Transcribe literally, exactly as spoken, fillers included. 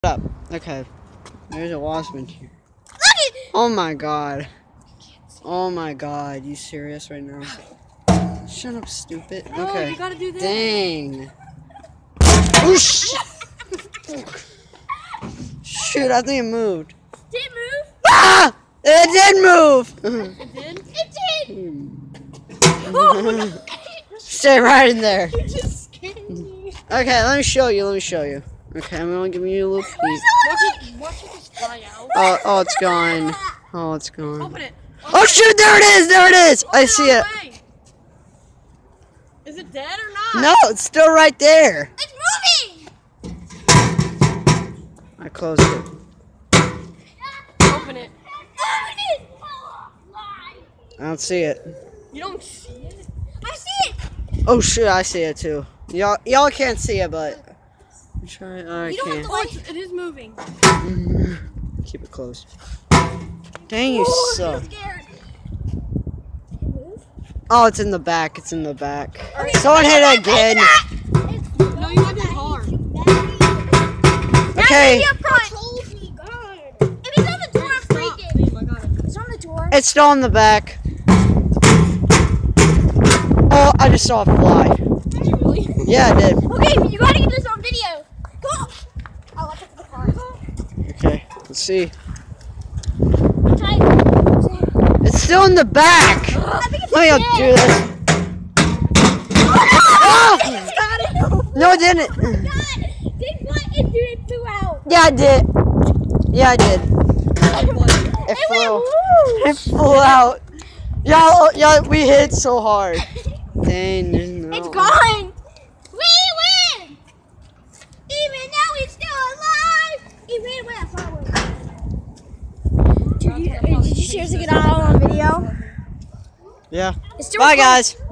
up. Okay. There's a wasp in here. Look at Oh my god. Oh my god. You serious right now? Shut up, stupid. No, okay. you gotta do this. Dang. Oh shit. Shoot, I think it moved. Did it move? Ah! It did move! It did? It did! Oh, stay right in there. You just scared me. Okay, let me show you, let me show you. Okay, I'm gonna give you a little peek. Watch it, watch it just fly out. Oh, oh, it's gone. Oh, it's gone. Open it. Open Oh shoot, there it is, there it is! Open I see it. Way. Is it dead or not? No, it's still right there. It's moving! I closed it. Open it. Open it! I don't see it. You don't see it? I see it! Oh shoot, I see it too. Y'all y'all can't see it, but I'm trying. I You don't have can't. to watch it. It is moving. Keep it closed. Dang, you Ooh, suck. I'm scared. Oh, it's in the back. It's in the back. Okay, Someone hit it again. No, you have it hard. Okay. If it's on the door, I'm freaking. Oh my god. It's on the door. It's still in the back. Oh, I just saw a fly. Did you really? Yeah, I did. Okay, you gotta get this on video. Go! I'll watch it for the car. Okay, let's see. Try. It's still in the back. I think it's Let me dead. do this. Oh! Oh! No, it didn't. God! Did what? It did it flew out. Yeah, I did. Yeah, I did. It It flew. went It flew out. Y'all, y'all, we hit so hard. Dang, no. It's gone. We win. Even though he's still alive. Even when I saw Dude, you, did you seriously get out on video? Yeah. It's still Bye, recording. guys.